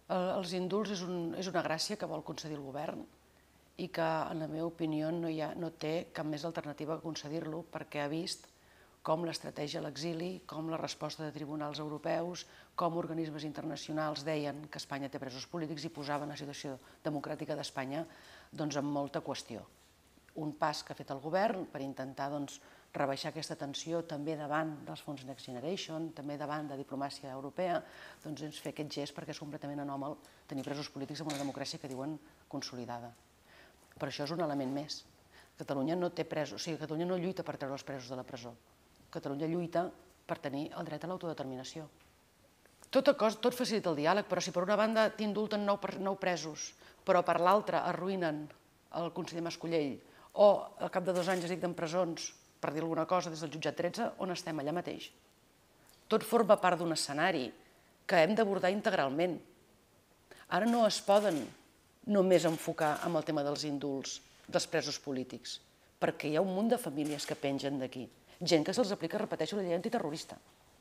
Els indults és una gràcia que vol concedir el govern i que, en la meva opinió, no té cap més alternativa que concedir-lo perquè ha vist com l'estratègia a l'exili, com la resposta de tribunals europeus, com organismes internacionals deien que Espanya té presos polítics i posaven la situació democràtica d'Espanya en molta qüestió. Un pas que ha fet el govern per intentar rebaixar aquesta tensió també davant dels fons Next Generation, també davant de diplomàcia europea, és fer aquest gest perquè és completament anòmal tenir presos polítics en una democràcia que diuen consolidada. Però això és un element més. Catalunya no té presos, o sigui, Catalunya no lluita per treure els presos de la presó. Catalunya lluita per tenir el dret a l'autodeterminació. Tot facilita el diàleg, però si per una banda t'indulten 9 presos, però per l'altra arruïnen el conseller Mascolell, o al cap de 2 anys es dicten presons, per dir alguna cosa, des del jutjat 13, on estem allà mateix? Tot forma part d'un escenari que hem d'abordar integralment. Ara no es poden només enfocar en el tema dels indults dels presos polítics, perquè hi ha un munt de famílies que pengen d'aquí. Gent que se'ls aplica, repeteixo, la llei antiterrorista.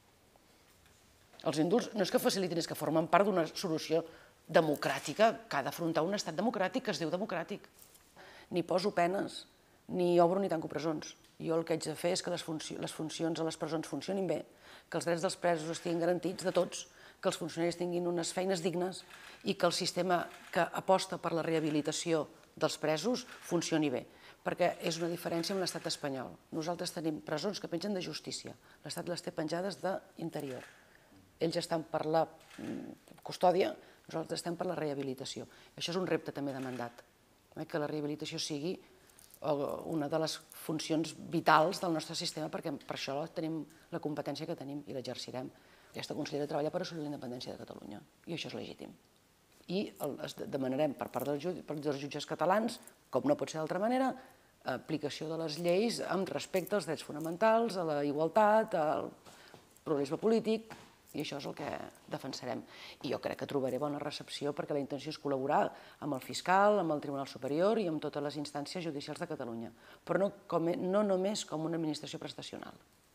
Els indults no és que facilitin, és que formen part d'una solució democràtica que ha d'afrontar un estat democràtic que es diu democràtic. Ni poso penes, ni obro ni tanco presons. Jo el que haig de fer és que les funcions a les presons funcionin bé, que els drets dels presos estiguin garantits de tots, que els funcionaris tinguin unes feines dignes i que el sistema que aposta per la rehabilitació dels presos funcioni bé, perquè és una diferència amb l'estat espanyol. Nosaltres tenim presons que pengen de justícia, l'estat les té penjades d'interior. Ells estan per la custòdia, nosaltres estem per la rehabilitació. Això és un repte també de mandat, que la rehabilitació sigui una de les funcions vitals del nostre sistema, perquè per això tenim la competència que tenim i l'exercirem. Aquesta consellera treballa per assolir la independència de Catalunya i això és legítim. I demanarem per part dels jutges catalans, com no pot ser d'altra manera, aplicació de les lleis amb respecte als drets fonamentals, a la igualtat, al pluralisme polític, i això és el que defensarem. I jo crec que trobaré bona recepció perquè la intenció és col·laborar amb el fiscal, amb el Tribunal Superior i amb totes les instàncies judicials de Catalunya, però no només com una administració prestacional.